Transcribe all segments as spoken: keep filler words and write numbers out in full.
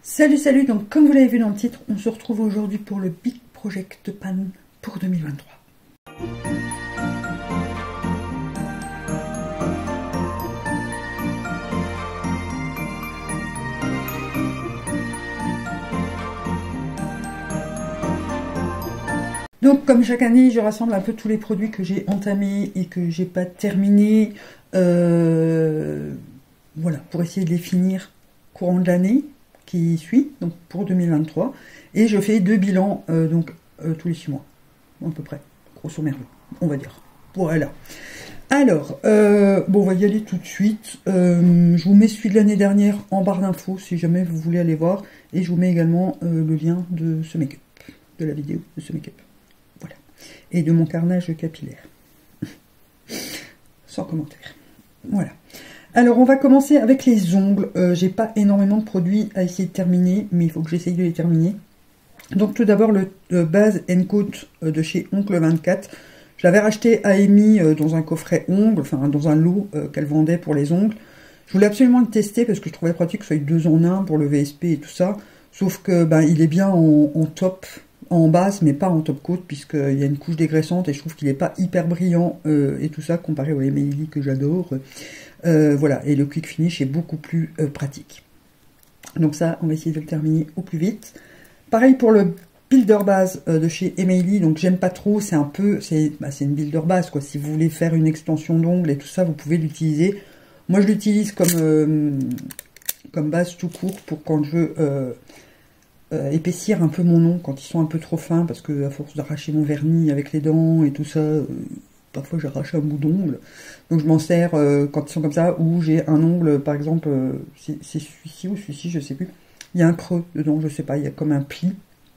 Salut, salut, donc comme vous l'avez vu dans le titre, on se retrouve aujourd'hui pour le Big Project Pan pour deux mille vingt-trois. Donc comme chaque année, je rassemble un peu tous les produits que j'ai entamés et que j'ai pas terminés, euh, voilà, pour essayer de les finir courant de l'année qui suit, donc pour deux mille vingt-trois, et je fais deux bilans euh, donc euh, tous les six mois, à peu près, grosso merdo, on va dire. Voilà. Alors, euh, bon, on va y aller tout de suite. Euh, je vous mets celui de l'année dernière en barre d'infos si jamais vous voulez aller voir, et je vous mets également euh, le lien de ce make-up, de la vidéo de ce make-up. Voilà. Et de mon carnage capillaire. Sans commentaire. Voilà. Alors, on va commencer avec les ongles. Euh, j'ai pas énormément de produits à essayer de terminer, mais il faut que j'essaye de les terminer. Donc, tout d'abord, le euh, Base and Coat euh, de chez Oncle vingt-quatre. Je l'avais racheté à Amy euh, dans un coffret ongles, enfin, dans un lot euh, qu'elle vendait pour les ongles. Je voulais absolument le tester parce que je trouvais pratique que ce soit deux en un pour le V S P et tout ça. Sauf que, ben, il est bien en, en top, en base, mais pas en top coat, puisqu'il y a une couche dégraissante et je trouve qu'il n'est pas hyper brillant euh, et tout ça, comparé au Emily que j'adore. Euh, voilà, et le quick finish est beaucoup plus euh, pratique. Donc ça, on va essayer de le terminer au plus vite. Pareil pour le builder base euh, de chez Emily, donc j'aime pas trop, c'est un peu, c'est bah, une builder base quoi. Si vous voulez faire une extension d'ongles et tout ça, vous pouvez l'utiliser. Moi je l'utilise comme, euh, comme base tout court pour quand je veux euh, euh, épaissir un peu mon ongle, quand ils sont un peu trop fins, parce que à force d'arracher mon vernis avec les dents et tout ça, euh, parfois j'arrache un bout d'ongle, donc je m'en sers euh, quand ils sont comme ça, ou j'ai un ongle, par exemple, euh, c'est celui-ci ou celui-ci, je sais plus, il y a un creux dedans, je sais pas, il y a comme un pli,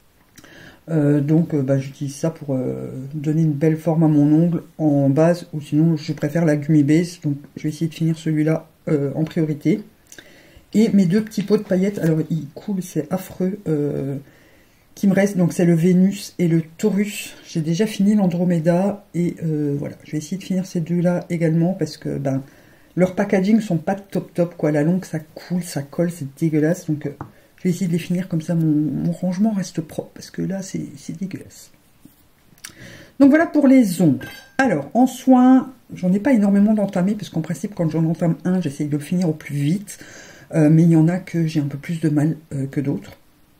euh, donc euh, bah, j'utilise ça pour euh, donner une belle forme à mon ongle en base, ou sinon je préfère la gummy base, donc je vais essayer de finir celui-là euh, en priorité. Et mes deux petits pots de paillettes, alors ils coulent, c'est affreux, euh, qui me reste, donc c'est le Vénus et le Taurus. J'ai déjà fini l'Andromeda et euh, voilà, je vais essayer de finir ces deux-là également parce que ben leurs packaging sont pas top top quoi. La longue ça coule, ça colle, c'est dégueulasse. Donc euh, je vais essayer de les finir comme ça, mon, mon rangement reste propre parce que là c'est dégueulasse. Donc voilà pour les ongles. Alors en soins, j'en ai pas énormément d'entamés parce qu'en principe quand j'en entame un, j'essaye de le finir au plus vite. Euh, mais il y en a que j'ai un peu plus de mal euh, que d'autres.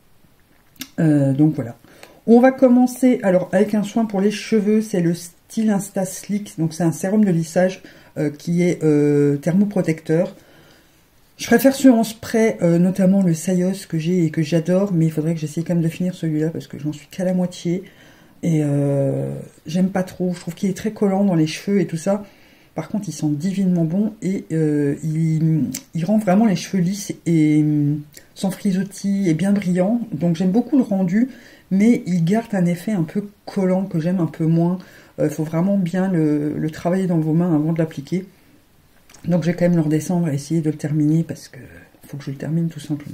Euh, donc voilà. On va commencer alors avec un soin pour les cheveux, c'est le Style Insta Slick. Donc c'est un sérum de lissage euh, qui est euh, thermoprotecteur. Je préfère ceux en spray, euh, notamment le Sayos que j'ai et que j'adore, mais il faudrait que j'essaye quand même de finir celui-là parce que j'en suis qu'à la moitié. Et euh, j'aime pas trop, je trouve qu'il est très collant dans les cheveux et tout ça. Par contre, il sent divinement bon et euh, il, il rend vraiment les cheveux lisses et sans frisottis et bien brillant. Donc j'aime beaucoup le rendu, mais il garde un effet un peu collant que j'aime un peu moins. Il euh, faut vraiment bien le, le travailler dans vos mains avant de l'appliquer. Donc je vais quand même le redescendre et essayer de le terminer parce que faut que je le termine tout simplement.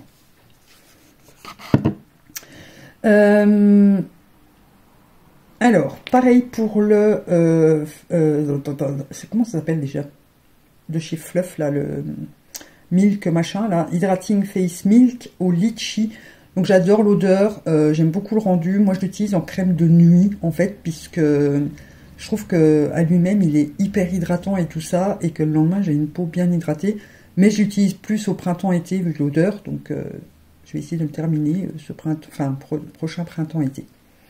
Euh... Alors, pareil pour le... Euh, euh, comment ça s'appelle déjà? De chez Fluff, là, le Milk machin, là. Hydrating Face Milk au litchi. Donc j'adore l'odeur, euh, j'aime beaucoup le rendu. Moi, je l'utilise en crème de nuit, en fait, puisque je trouve qu'à lui-même, il est hyper hydratant et tout ça, et que le lendemain, j'ai une peau bien hydratée. Mais je l'utilise plus au printemps-été, vu l'odeur. Donc, euh, je vais essayer de le terminer ce printemps, enfin, pro, prochain printemps-été.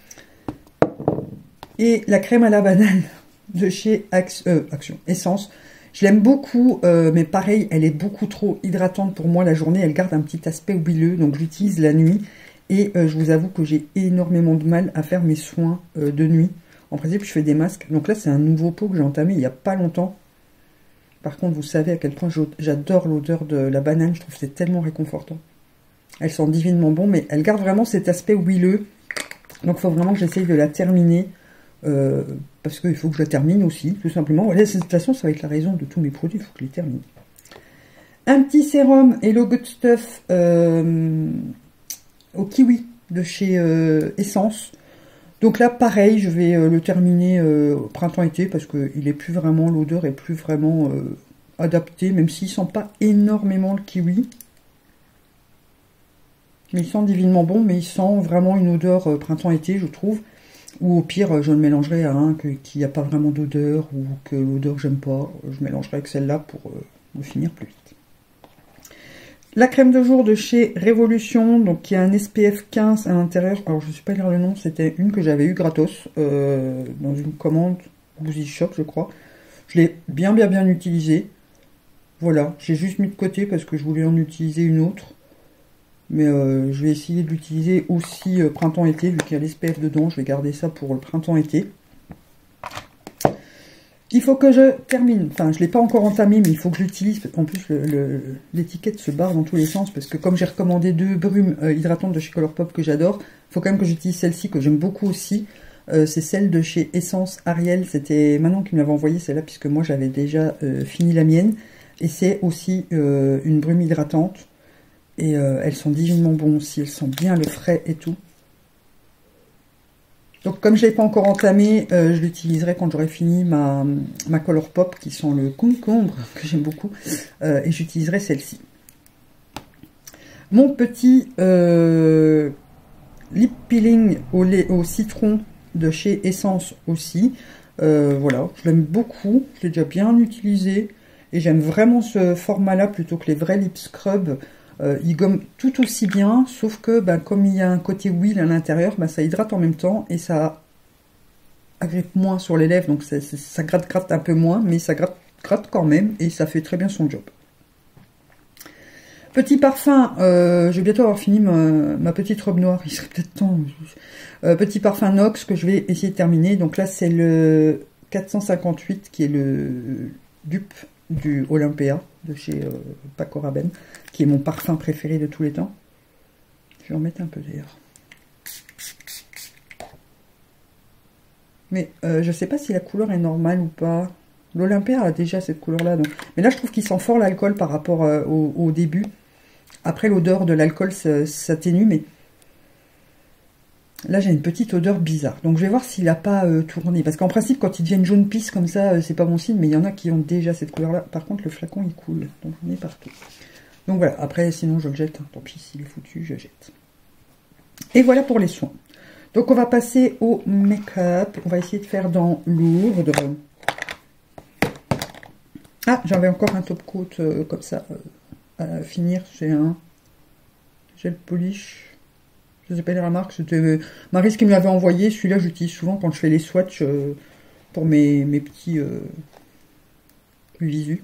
Et la crème à la banane de chez Action, euh, Action Essence. Je l'aime beaucoup, euh, mais pareil, elle est beaucoup trop hydratante pour moi la journée. Elle garde un petit aspect huileux, donc j'utilise la nuit. Et euh, je vous avoue que j'ai énormément de mal à faire mes soins euh, de nuit. En principe, je fais des masques. Donc là, c'est un nouveau pot que j'ai entamé il n'y a pas longtemps. Par contre, vous savez à quel point j'adore l'odeur de la banane. Je trouve que c'est tellement réconfortant. Elle sent divinement bon, mais elle garde vraiment cet aspect huileux. Donc il faut vraiment que j'essaye de la terminer. Euh, parce qu'il faut que je la termine aussi, tout simplement. Voilà, de toute façon, ça va être la raison de tous mes produits, il faut que je les termine. Un petit sérum Hello Good Stuff euh, au kiwi de chez euh, Essence. Donc là, pareil, je vais euh, le terminer euh, printemps-été parce que il est plus vraiment, l'odeur est plus vraiment euh, adaptée, même s'il sent pas énormément le kiwi. Mais il sent divinement bon, mais il sent vraiment une odeur euh, printemps-été, je trouve. Ou au pire, je le mélangerai à un qui n'a pas vraiment d'odeur, ou que l'odeur j'aime pas. Je mélangerai avec celle-là pour euh, le finir plus vite. La crème de jour de chez Révolution, donc qui a un S P F quinze à l'intérieur. Alors je ne sais pas lire le nom, c'était une que j'avais eu gratos euh, dans une commande Boozy Shop, je crois. Je l'ai bien bien bien utilisée. Voilà, j'ai juste mis de côté parce que je voulais en utiliser une autre. Mais euh, je vais essayer de l'utiliser aussi euh, printemps-été, vu qu'il y a l'S P F dedans. Je vais garder ça pour le printemps-été. Il faut que je termine, enfin je ne l'ai pas encore entamé, mais il faut que j'utilise, en plus l'étiquette le, le, se barre dans tous les sens, parce que comme j'ai recommandé deux brumes euh, hydratantes de chez Colourpop que j'adore, il faut quand même que j'utilise celle-ci, que j'aime beaucoup aussi, euh, c'est celle de chez Essence Ariel, c'était Manon qui me l'avait envoyée celle-là, puisque moi j'avais déjà euh, fini la mienne, et c'est aussi euh, une brume hydratante, et euh, elles sont divinement bonnes aussi, elles sentent bien le frais et tout. Donc comme je ne l'ai pas encore entamé, euh, je l'utiliserai quand j'aurai fini ma, ma Colourpop qui sent le concombre, que j'aime beaucoup, euh, et j'utiliserai celle-ci. Mon petit euh, lip peeling au, lait, au citron de chez Essence aussi, euh, voilà, je l'aime beaucoup, je l'ai déjà bien utilisé, et j'aime vraiment ce format-là plutôt que les vrais lip scrub. Euh, il gomme tout aussi bien, sauf que ben, comme il y a un côté huile à l'intérieur, ben, ça hydrate en même temps et ça agrippe moins sur les lèvres, donc ça, ça, ça gratte, gratte un peu moins, mais ça gratte, gratte quand même et ça fait très bien son job. Petit parfum, euh, je vais bientôt avoir fini ma, ma petite robe noire, il serait peut-être temps. Euh, petit parfum Nox que je vais essayer de terminer, donc là c'est le quatre cent cinquante-huit qui est le dupe du Olympia de chez euh, Paco Rabanne, qui est mon parfum préféré de tous les temps. Je vais en mettre un peu d'ailleurs. Mais euh, je ne sais pas si la couleur est normale ou pas. L'Olympia a déjà cette couleur-là. Donc... Mais là, je trouve qu'il sent fort l'alcool par rapport euh, au, au début. Après, l'odeur de l'alcool s'atténue, mais là, j'ai une petite odeur bizarre. Donc, je vais voir s'il n'a pas euh, tourné. Parce qu'en principe, quand ils deviennent jaune pisse comme ça, euh, c'est pas bon signe. Mais il y en a qui ont déjà cette couleur-là. Par contre, le flacon, il coule. Donc, j'en ai partout. Donc, voilà. Après, sinon, je le jette. Hein. Tant pis, s'il est foutu, je jette. Et voilà pour les soins. Donc, on va passer au make-up. On va essayer de faire dans lourd. Ah, j'avais encore un top coat euh, comme ça euh, à finir. C'est un gel polish. Je ne sais pas la marque, c'était Maryse qui me l'avait envoyé. Celui-là, j'utilise souvent quand je fais les swatchs euh, pour mes, mes petits euh, visus.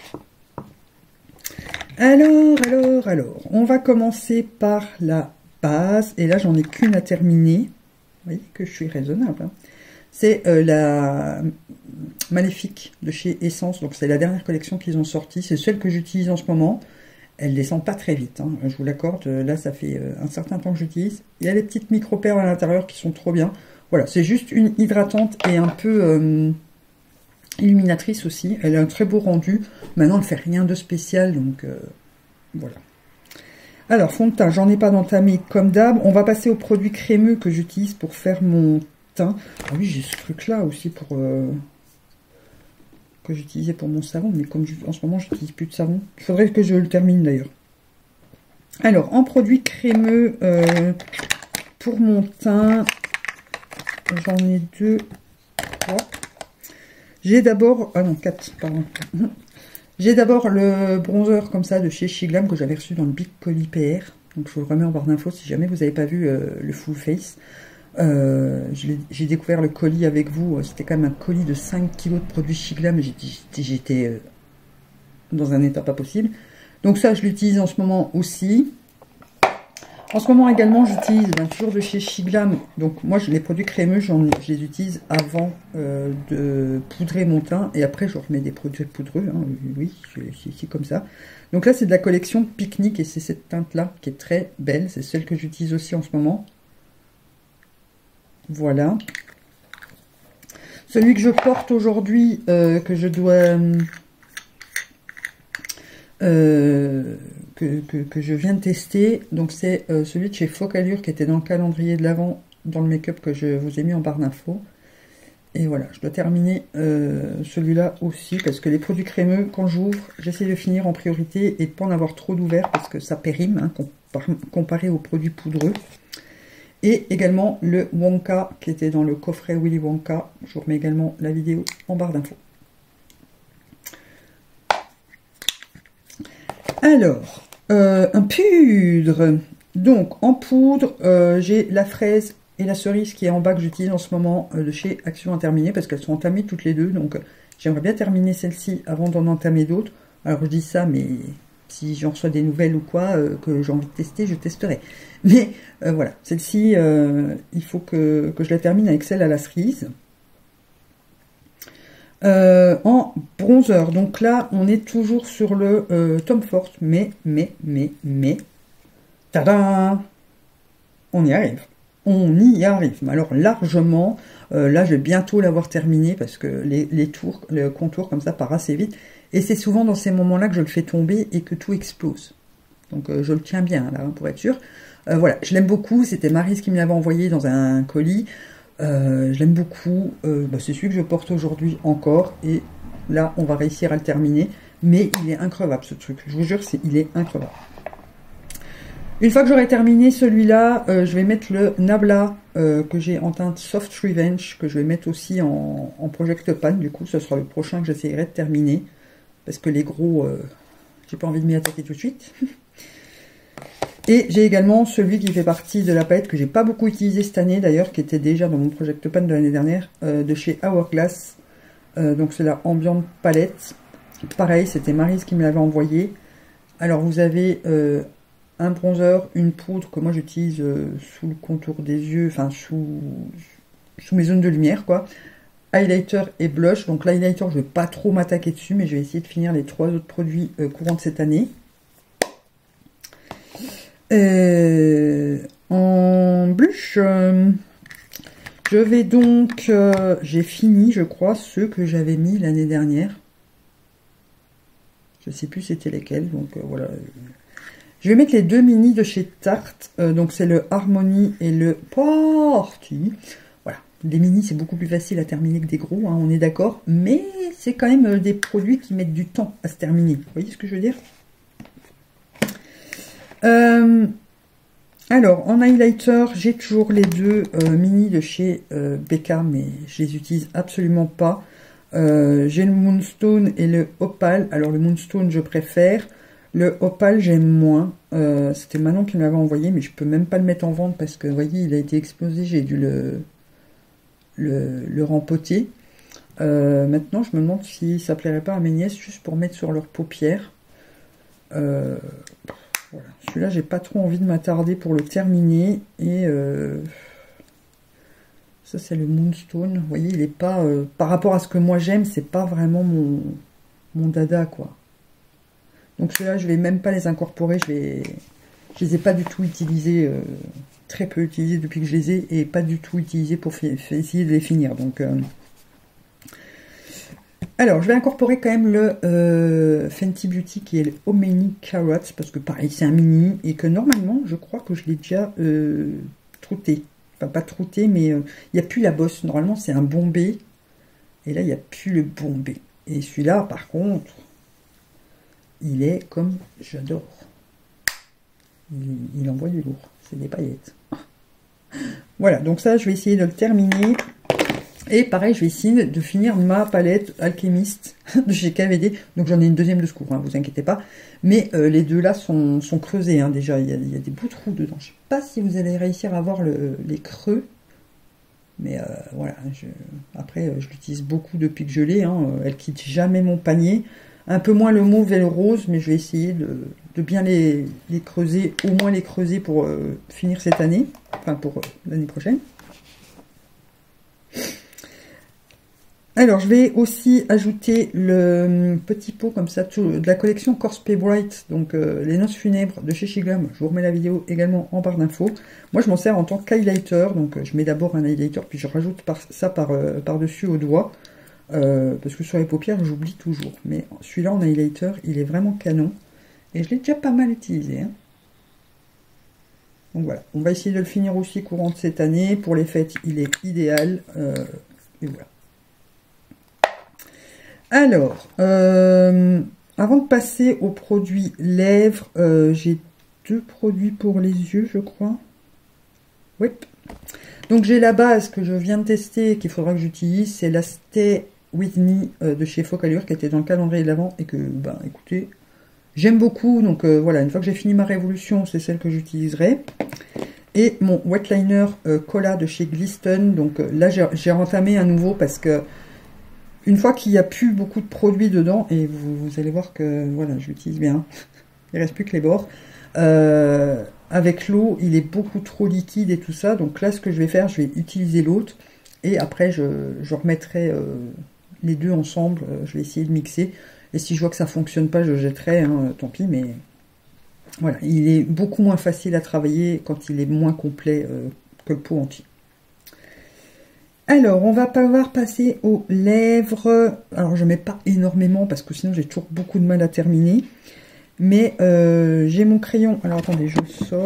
Alors, alors, alors, on va commencer par la base. Et là, j'en ai qu'une à terminer. Vous voyez que je suis raisonnable. Hein. C'est euh, la Maléfique de chez Essence. Donc, c'est la dernière collection qu'ils ont sortie. C'est celle que j'utilise en ce moment. Elle descend pas très vite, hein, je vous l'accorde. Là, ça fait un certain temps que j'utilise. Il y a les petites micro-perles à l'intérieur qui sont trop bien. Voilà, c'est juste une hydratante et un peu euh, illuminatrice aussi. Elle a un très beau rendu. Maintenant, elle ne fait rien de spécial, donc euh, voilà. Alors, fond de teint, j'en ai pas d'entamé comme d'hab. On va passer au produit crémeux que j'utilise pour faire mon teint. Ah oui, j'ai ce truc-là aussi pour... Euh, que j'utilisais pour mon savon, mais comme je, en ce moment j'utilise plus de savon, il faudrait que je le termine d'ailleurs. Alors en produit crémeux euh, pour mon teint, j'en ai deux, trois. J'ai d'abord, ah non quatre, pardon. J'ai d'abord le bronzer comme ça de chez Shiglam que j'avais reçu dans le Big Colis P R, donc je vous le remets en barre d'infos si jamais vous n'avez pas vu euh, le full face. Euh, j'ai découvert le colis avec vous, c'était quand même un colis de cinq kilos de produits Shiglam, j'étais euh, dans un état pas possible. Donc ça, je l'utilise en ce moment aussi. En ce moment également, j'utilise ben, toujours de chez Shiglam. Donc moi, les produits crémeux, je les utilise avant euh, de poudrer mon teint. Et après, je remets des produits poudreux. Hein, oui, c'est ici comme ça. Donc là, c'est de la collection Pique-Nique et c'est cette teinte-là qui est très belle. C'est celle que j'utilise aussi en ce moment. Voilà. Celui que je porte aujourd'hui, euh, que je dois... Euh, que, que, que je viens de tester. Donc c'est euh, celui de chez Focallure qui était dans le calendrier de l'Avent, dans le make-up que je vous ai mis en barre d'infos. Et voilà, je dois terminer euh, celui-là aussi, parce que les produits crémeux, quand j'ouvre, j'essaie de finir en priorité et de ne pas en avoir trop d'ouvert, parce que ça périme, hein, par, comparé aux produits poudreux. Et également le Wonka qui était dans le coffret Willy Wonka. Je vous remets également la vidéo en barre d'infos. Alors, euh, un poudre. Donc, en poudre, euh, j'ai la fraise et la cerise qui est en bas que j'utilise en ce moment euh, de chez Action Interminée parce qu'elles sont entamées toutes les deux. Donc, euh, j'aimerais bien terminer celle-ci avant d'en entamer d'autres. Alors, je dis ça, mais si j'en reçois des nouvelles ou quoi, euh, que j'ai envie de tester, je testerai. Mais euh, voilà, celle-ci, euh, il faut que, que je la termine avec celle à la cerise. Euh, en bronzer, donc là, on est toujours sur le euh, Tom Ford, mais, mais, mais, mais, tada, on y arrive. On y arrive. Mais alors, largement, euh, là, je vais bientôt l'avoir terminé parce que les, les tours, le contour comme ça part assez vite. Et c'est souvent dans ces moments-là que je le fais tomber et que tout explose. Donc, euh, je le tiens bien, là, pour être sûr. Euh, voilà, je l'aime beaucoup. C'était Maryse qui me l'avait envoyé dans un colis. Euh, je l'aime beaucoup. Euh, bah, c'est celui que je porte aujourd'hui encore. Et là, on va réussir à le terminer. Mais il est increvable, ce truc. Je vous jure, c'est, il est increvable. Une fois que j'aurai terminé celui-là, euh, je vais mettre le Nabla euh, que j'ai en teinte Soft Revenge, que je vais mettre aussi en, en Project Pan. Du coup, ce sera le prochain que j'essayerai de terminer. Parce que les gros, euh, j'ai pas envie de m'y attaquer tout de suite. Et j'ai également celui qui fait partie de la palette que j'ai pas beaucoup utilisé cette année, d'ailleurs, qui était déjà dans mon Project Pan de l'année dernière, euh, de chez Hourglass. Euh, donc c'est la Ambient Palette. Pareil, c'était Maryse qui me l'avait envoyé. Alors vous avez euh, un bronzer, une poudre que moi j'utilise euh, sous le contour des yeux, enfin sous, sous mes zones de lumière, quoi. Highlighter et blush. Donc l'highlighter, je ne vais pas trop m'attaquer dessus, mais je vais essayer de finir les trois autres produits euh, courants de cette année. Euh, en blush, euh, je vais donc... Euh, j'ai fini, je crois, ceux que j'avais mis l'année dernière. Je ne sais plus c'était lesquels, donc euh, voilà. Je vais mettre les deux mini de chez Tarte. Euh, donc c'est le Harmony et le Party. Voilà, des mini c'est beaucoup plus facile à terminer que des gros, hein, on est d'accord. Mais c'est quand même des produits qui mettent du temps à se terminer. Vous voyez ce que je veux dire? euh, Alors, en highlighter, j'ai toujours les deux euh, mini de chez euh, Becca, mais je les utilise absolument pas. Euh, j'ai le Moonstone et le Opal. Alors, le Moonstone, je préfère. Le Opal, j'aime moins. Euh, C'était Manon qui me l'avait envoyé, mais je peux même pas le mettre en vente parce que, vous voyez, il a été explosé. J'ai dû le, le, le rempoter. Euh, maintenant, je me demande si ça plairait pas à mes nièces juste pour mettre sur leurs paupières. Euh, voilà. Celui-là, j'ai pas trop envie de m'attarder pour le terminer. Et euh, ça, c'est le Moonstone. Vous voyez, il est pas... Euh, par rapport à ce que moi j'aime, c'est pas vraiment mon, mon dada, quoi. Donc ceux-là, je vais même pas les incorporer. Je vais, je les ai pas du tout utilisés, euh, très peu utilisés depuis que je les ai, et pas du tout utilisés pour essayer de les finir. Donc, euh... alors, je vais incorporer quand même le euh, Fenty Beauty qui est le Omani Carrots, parce que pareil, c'est un mini, et que normalement, je crois que je l'ai déjà euh, trouté. Enfin, pas trouté, mais il euh, n'y a plus la bosse. Normalement, c'est un bombé, et là, il n'y a plus le bombé. Et celui-là, par contre... il est comme j'adore. Il, il envoie du lourd. C'est des paillettes. Voilà, donc ça, je vais essayer de le terminer. Et pareil, je vais essayer de finir ma palette alchimiste de chez K V D. Donc j'en ai une deuxième de secours, hein, vous inquiétez pas. Mais euh, les deux là sont, sont creusés, hein, déjà. Il y, a, il y a des bouts de trous dedans. Je ne sais pas si vous allez réussir à voir le, les creux. Mais euh, voilà. Je, après, je l'utilise beaucoup depuis que je l'ai. Hein, elle quitte jamais mon panier. Un peu moins le mauve et le rose, mais je vais essayer de, de bien les, les creuser, au moins les creuser pour euh, finir cette année, enfin pour euh, l'année prochaine. Alors, je vais aussi ajouter le petit pot comme ça tout, de la collection Corse Pay Bright, donc euh, les noces funèbres de chez Shiglam. Je vous remets la vidéo également en barre d'infos. Moi, je m'en sers en tant qu'highlighter, donc euh, je mets d'abord un highlighter, puis je rajoute par, ça par, euh, par-dessus au doigt. Euh, parce que sur les paupières, j'oublie toujours. Mais celui-là en highlighter, il est vraiment canon. Et je l'ai déjà pas mal utilisé. Hein. Donc voilà, on va essayer de le finir aussi courant de cette année. Pour les fêtes, il est idéal. Euh, et voilà. Alors, euh, avant de passer aux produits lèvres, euh, j'ai deux produits pour les yeux, je crois. Oui. Donc j'ai la base que je viens de tester et qu'il faudra que j'utilise. C'est la Stay With Me euh, de chez Focallure qui était dans le calendrier de l'Avent et que, ben écoutez, j'aime beaucoup. Donc euh, voilà, une fois que j'ai fini ma révolution, c'est celle que j'utiliserai. Et mon wet liner euh, Cola de chez Glisten. Donc euh, là, j'ai rentamé un nouveau parce que une fois qu'il n'y a plus beaucoup de produits dedans, et vous, vous allez voir que voilà, j'utilise bien. Il ne reste plus que les bords. Euh, avec l'eau, il est beaucoup trop liquide et tout ça. Donc là, ce que je vais faire, je vais utiliser l'autre. Et après, je, je remettrai euh, les deux ensemble. Euh, je vais essayer de mixer. Et si je vois que ça ne fonctionne pas, je jetterai. Hein, tant pis, mais voilà. Il est beaucoup moins facile à travailler quand il est moins complet euh, que le pot entier. Alors, on va pouvoir passer aux lèvres. Alors, je ne mets pas énormément parce que sinon, j'ai toujours beaucoup de mal à terminer. Mais euh, j'ai mon crayon. Alors, attendez, je sors.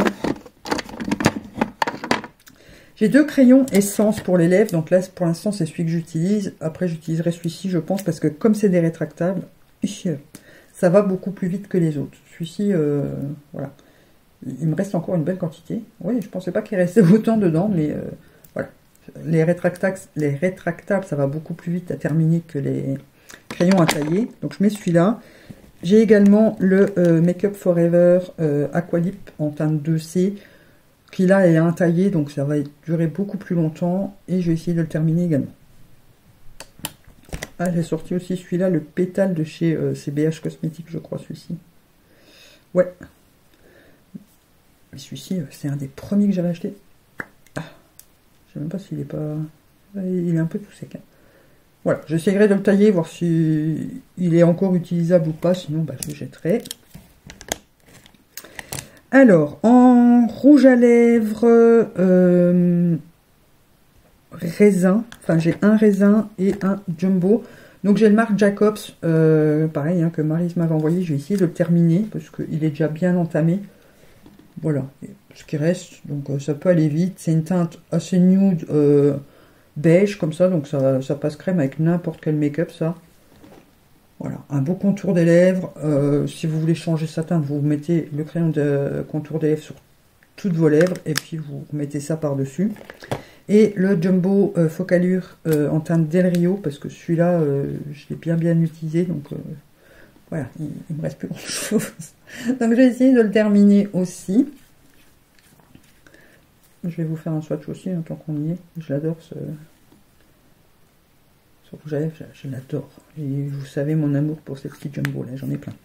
J'ai deux crayons essence pour les lèvres. Donc là, pour l'instant, c'est celui que j'utilise. Après, j'utiliserai celui-ci, je pense, parce que comme c'est des rétractables, ça va beaucoup plus vite que les autres. Celui-ci, euh, voilà. Il me reste encore une belle quantité. Oui, je ne pensais pas qu'il restait autant dedans, mais euh, voilà. Les rétractables, les rétractables, ça va beaucoup plus vite à terminer que les crayons à tailler. Donc, je mets celui-là. J'ai également le euh, Make Up Forever euh, Aqualip en teinte deux C, qui là est intaillé, donc ça va durer beaucoup plus longtemps, et je vais essayer de le terminer également. Ah, j'ai sorti aussi celui-là, le pétale de chez euh, C B H Cosmetics, je crois, celui-ci. Ouais. Mais celui-ci, euh, c'est un des premiers que j'avais acheté. Ah, je sais même pas s'il est pas... Il est un peu tout sec, hein. Voilà, j'essaierai de le tailler, voir si il est encore utilisable ou pas, sinon bah, je le jetterai. Alors, en rouge à lèvres, euh, raisin, enfin j'ai un raisin et un jumbo. Donc j'ai le Marc Jacobs, euh, pareil, hein, que Maryse m'avait envoyé, je vais essayer de le terminer, parce qu'il est déjà bien entamé. Voilà, ce qui reste, donc euh, ça peut aller vite, c'est une teinte assez nude, euh, beige comme ça, donc ça, ça passe crème avec n'importe quel make-up, ça. Voilà, un beau contour des lèvres. Euh, si vous voulez changer sa teinte, vous mettez le crayon de contour des lèvres sur toutes vos lèvres et puis vous mettez ça par-dessus. Et le Jumbo euh, Focallure euh, en teinte Del Rio, parce que celui-là, euh, je l'ai bien bien utilisé, donc euh, voilà, il, il me reste plus grand-chose. Donc je vais essayer de le terminer aussi. Je vais vous faire un swatch aussi, hein, tant qu'on y est. Je l'adore, ce... ce rouge à lèvres, je, je l'adore. Et vous savez mon amour pour ces petits jumbo, là, j'en ai plein.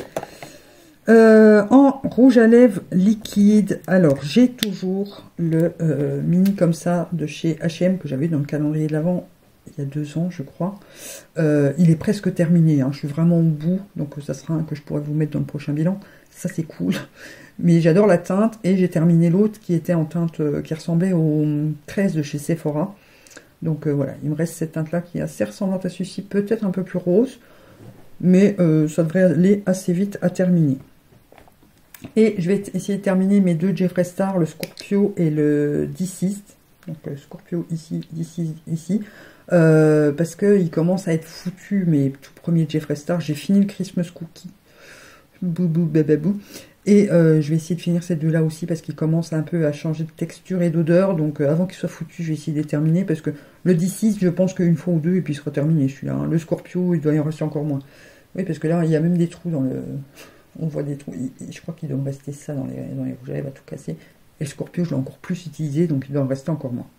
Euh, en rouge à lèvres liquide, alors j'ai toujours le euh, mini comme ça de chez H et M que j'avais dans le calendrier de l'Avent il y a deux ans, je crois. Euh, il est presque terminé, hein, je suis vraiment au bout, donc ça sera un que je pourrais vous mettre dans le prochain bilan. Ça, c'est cool. Mais j'adore la teinte et j'ai terminé l'autre qui était en teinte euh, qui ressemblait au treize de chez Sephora. Donc euh, voilà, il me reste cette teinte là qui est assez ressemblante à celui-ci, peut-être un peu plus rose, mais euh, ça devrait aller assez vite à terminer. Et je vais essayer de terminer mes deux Jeffree Star, le Scorpio et le Deceased. Donc le Scorpio ici, Deceased ici, euh, parce qu'il commence à être foutu. Mes tout premiers Jeffree Star, j'ai fini le Christmas Cookie, boubou bababou. Et euh, je vais essayer de finir ces deux-là aussi parce qu'ils commencent un peu à changer de texture et d'odeur. Donc euh, avant qu'ils soient foutus, je vais essayer de les terminer parce que le Deceased, je pense qu'une fois ou deux et puis il sera terminé celui-là. Hein. Le Scorpio, il doit y en rester encore moins. Oui, parce que là, il y a même des trous dans le... On voit des trous. Je crois qu'il doit me rester ça dans les, dans les rouges à lèvres à tout casser. Et le Scorpio, je l'ai encore plus utilisé, donc il doit en rester encore moins.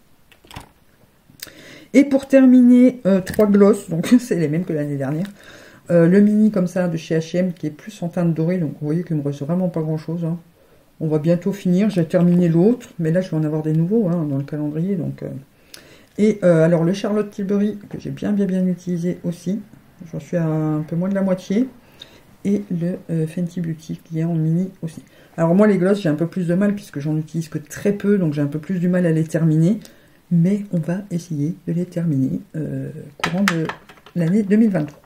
Et pour terminer, euh, trois glosses, donc c'est les mêmes que l'année dernière. Euh, le mini comme ça de chez H et M qui est plus en teinte dorée, donc vous voyez qu'il me reste vraiment pas grand chose. Hein. On va bientôt finir, j'ai terminé l'autre, mais là je vais en avoir des nouveaux hein, dans le calendrier. Donc, euh. Et euh, alors le Charlotte Tilbury que j'ai bien bien bien utilisé aussi, j'en suis à un peu moins de la moitié. Et le euh, Fenty Beauty qui est en mini aussi. Alors moi les glosses j'ai un peu plus de mal puisque j'en utilise que très peu, donc j'ai un peu plus du mal à les terminer. Mais on va essayer de les terminer euh, courant de l'année deux mille vingt-trois.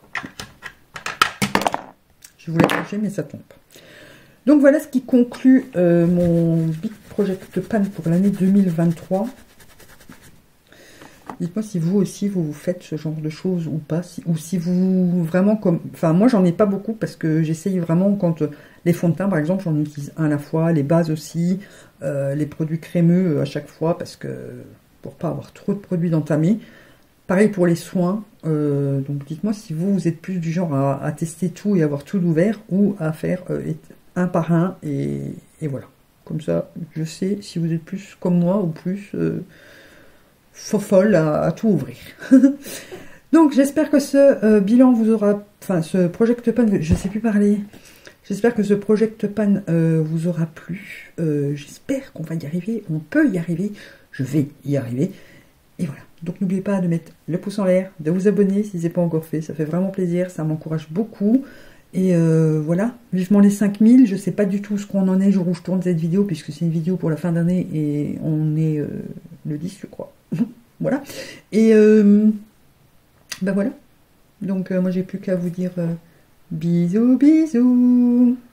Je voulais cacher mais ça tombe. Donc voilà ce qui conclut euh, mon Big Project Pan pour l'année deux mille vingt-trois. Dites-moi si vous aussi vous, vous faites ce genre de choses ou pas, si, ou si vous vraiment comme, enfin moi j'en ai pas beaucoup parce que j'essaye vraiment quand Les fonds de teint, par exemple, j'en utilise un à la fois, les bases aussi, euh, les produits crémeux à chaque fois, parce que pour pas avoir trop de produits d'entamés. Pareil pour les soins, euh, donc dites-moi si vous, vous êtes plus du genre à, à tester tout et avoir tout ouvert, ou à faire euh, un par un, et, et voilà. Comme ça, je sais si vous êtes plus comme moi, ou plus euh, fofolle à, à tout ouvrir. Donc j'espère que ce euh, bilan vous aura, enfin ce Project Pan, je ne sais plus parler, j'espère que ce Project Pan euh, vous aura plu, euh, j'espère qu'on va y arriver, on peut y arriver, je vais y arriver, et voilà. Donc n'oubliez pas de mettre le pouce en l'air, de vous abonner si ce n'est pas encore fait, ça fait vraiment plaisir, ça m'encourage beaucoup, et euh, voilà, vivement les cinq mille, je ne sais pas du tout ce qu'on en est le jour où je tourne cette vidéo, puisque c'est une vidéo pour la fin d'année, et on est euh, le dix je crois, voilà, et... Euh, ben voilà, donc euh, moi j'ai plus qu'à vous dire euh, bisous bisous.